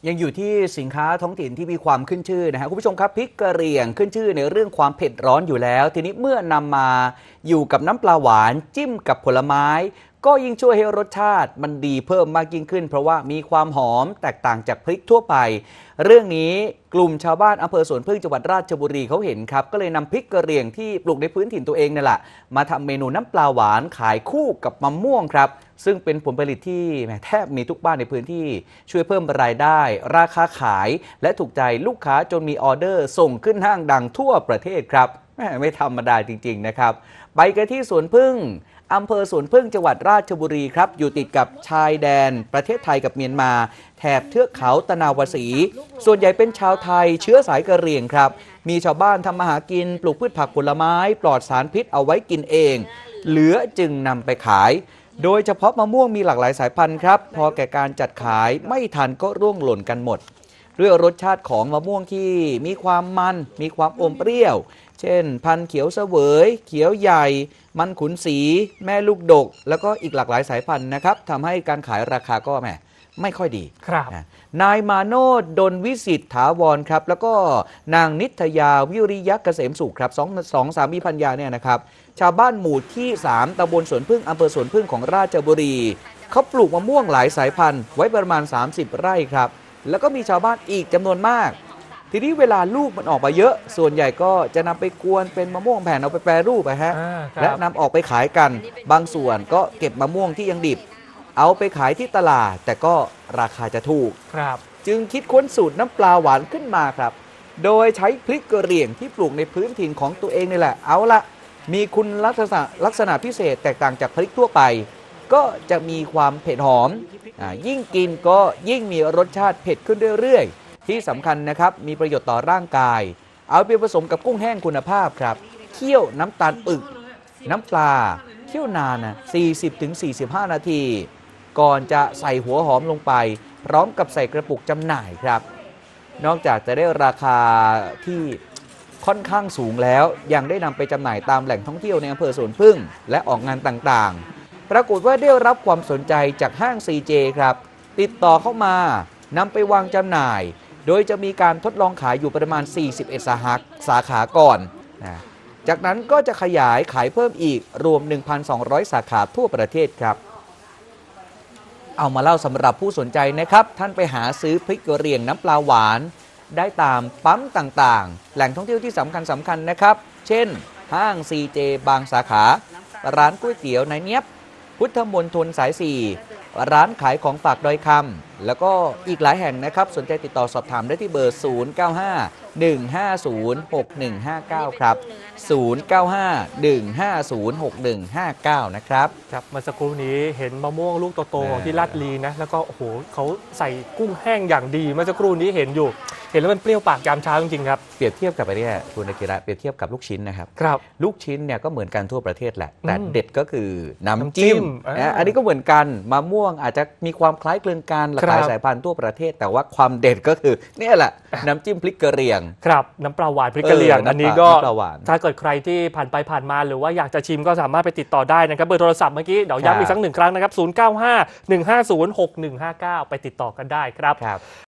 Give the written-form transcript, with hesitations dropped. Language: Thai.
ยังอยู่ที่สินค้าท้องถิ่นที่มีความขึ้นชื่อนะฮะคุณผู้ชมครับพริกกะเหรี่ยงขึ้นชื่อในเรื่องความเผ็ดร้อนอยู่แล้ว ทีนี้เมื่อนำมาอยู่กับน้ำปลาหวานจิ้มกับผลไม้ก็ยิ่งช่วยให้รสชาติมันดีเพิ่มมากยิ่งขึ้นเพราะว่ามีความหอมแตกต่างจากพริกทั่วไปเรื่องนี้กลุ่มชาวบ้านอำเภอสวนพึ่งจังหวัดราชบุรีเขาเห็นครับก็เลยนำพริกกะเหรี่ยงที่ปลูกในพื้นถิ่นตัวเองนี่แหละมาทำเมนูน้ำปลาหวานขายคู่กับมะม่วงครับซึ่งเป็นผลผลิตที่แทบมีทุกบ้านในพื้นที่ช่วยเพิ่มรายได้ราคาขายและถูกใจลูกค้าจนมีออเดอร์ส่งขึ้นห้างดังทั่วประเทศครับไม่ธรรมดาจริงๆนะครับไปกันที่สวนพึ่งอำเภอสวนพึ่งจังหวัดราชบุรีครับอยู่ติดกับชายแดนประเทศไทยกับเมียนมาแถบเทือกเขาตะนาวศรีส่วนใหญ่เป็นชาวไทยเชื้อสายกะเหรี่ยงครับมีชาวบ้านทำมาหากินปลูกพืชผักผลไม้ปลอดสารพิษเอาไว้กินเองเหลือจึงนำไปขายโดยเฉพาะมะม่วงมีหลากหลายสายพันธุ์ครับพอแก่การจัดขายไม่ทันก็ร่วงหล่นกันหมดด้วยรสชาติของมะม่วงที่มีความมันมีความอมเปรี้ยวเช่นพันธุ์เขียวเสวยเขียวใหญ่มันขุนสีแม่ลูกดกแล้วก็อีกหลากหลายสายพันธุ์นะครับทำให้การขายราคาก็ไม่ค่อยดีครับนายมาโนดดลวิสิทธิ์ถาวรครับแล้วก็นางนิตยาวิริยะเกษมสุขครับสองสามีภรรยาเนี่ยนะครับชาวบ้านหมู่ที่3ตำบลสวนพึ่งอำเภอสวนพึ่งของราชบุรีเขาปลูกมะม่วงหลายสายพันธุ์ไว้ประมาณ30ไร่ครับแล้วก็มีชาวบ้านอีกจำนวนมากทีนี้เวลาลูกมันออกมาเยอะส่วนใหญ่ก็จะนำไปกวนเป็นมะม่วงแผ่นเอาไปแปรรูปและนำออกไปขายกันบางส่วนก็เก็บมะม่วงที่ยังดิบเอาไปขายที่ตลาดแต่ก็ราคาจะถูกจึงคิดค้นสูตรน้ำปลาหวานขึ้นมาครับโดยใช้พริกกะเหรี่ยงที่ปลูกในพื้นถิ่นของตัวเองนี่แหละเอาละมีคุณลักษณะพิเศษแตกต่างจากพริกทั่วไปก็จะมีความเผ็ดหอมยิ่งกินก็ยิ่งมีรสชาติเผ็ดขึ้นเรื่อยๆที่สำคัญนะครับมีประโยชน์ต่อร่างกายเอาไปผสมกับกุ้งแห้งคุณภาพครับเคี่ยวน้ำตาลปึกน้ำปลาเคี่ยวนาน 40-45 นาทีก่อนจะใส่หัวหอมลงไปพร้อมกับใส่กระปุกจำหน่ายครับนอกจากจะได้ราคาที่ค่อนข้างสูงแล้วยังได้นำไปจำหน่ายตามแหล่งท่องเที่ยวในอำเภอสวนพึ่งและออกงานต่างๆปรากฏว่าได้รับความสนใจจากห้าง CJ ครับติดต่อเข้ามานำไปวางจำหน่ายโดยจะมีการทดลองขายอยู่ประมาณ41สาขาก่อนจากนั้นก็จะขยายขายเพิ่มอีกรวม 1,200 สาขาทั่วประเทศครับเอามาเล่าสำหรับผู้สนใจนะครับท่านไปหาซื้อพริกกะเหรี่ยงน้ำปลาหวานได้ตามปั๊มต่างๆแหล่งท่องเที่ยวที่สำคัญนะครับเช่นห้าง CJ บางสาขาร้านก๋วยเตี๋ยวนายเนียบพุทธมณฑลสาย 4ร้านขายของฝากดอยคำแล้วก็อีกหลายแห่งนะครับสนใจติดต่อสอบถามได้ที่เบอร์ 0951506159 ครับ 0951506159 นะครับครับเมื่อสักครู่นี้เห็นมะม่วงลูกโตๆของที่ลาดลีนะแล้วก็โอ้โหเขาใส่กุ้งแห้งอย่างดีเมื่อสักครู่นี้เห็นอยู่เห็นแล้วมันเปรี้ยวปากยามเช้าจริงๆครับเปรียบเทียบกับอะไรเนี่ยคุณอากิระเปรียบเทียบกับลูกชิ้นนะครับลูกชิ้นเนี่ยก็เหมือนกันทั่วประเทศแหละแต่เด็ดก็คือน้ำจิ้มอันนี้ก็เหมือนกันมะม่วงอาจจะมีความคล้ายคลึงกันหลากหลายสายพันธุ์ทั่วประเทศแต่ว่าความเด็ดก็คือเนี่ยแหละน้ำจิ้มพริกกะเหรี่ยงครับน้ำปลาหวานพริกกะเหรี่ยงอันนี้ก็ถ้าเกิดใครที่ผ่านไปผ่านมาหรือว่าอยากจะชิมก็สามารถไปติดต่อได้นะครับเบอร์โทรศัพท์เมื่อกี้เดี๋ยวย้ำอีกสักหนึ่งครั้งนะครับ0951506159ไปติดต่อกันได้ครับ